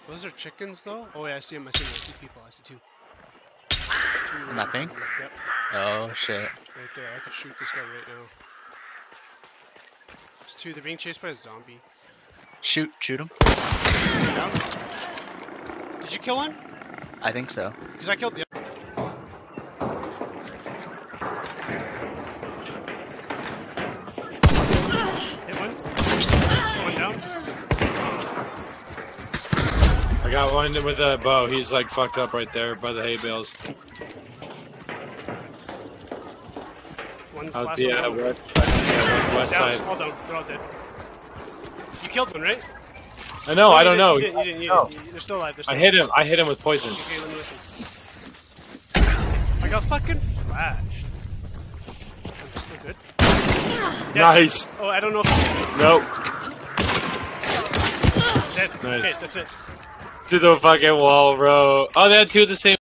Those are chickens, though? Oh, yeah, I see them. I see them. I see people. I see two. Nothing? Yep. Oh, shit. Right there. I could shoot this guy right now. There's two. They're being chased by a zombie. Shoot him. Down. Did you kill one? I think so. Because I killed the other. Hit one. One down. I got one with a bow. He's like fucked up right there by the hay bales. One's Out last the one. west Down. side. All down. They're all dead. You killed one, right? I know. No, I don't know. You didn't. They're still alive. They're still I hit him. I hit him with poison. Okay, let me listen. I got fucking flashed. Still good. Dead. Nice. Oh, I don't know if... Nope. Dead. Nice. Okay, that's it. To the fucking wall, bro. Oh, they had two of the same.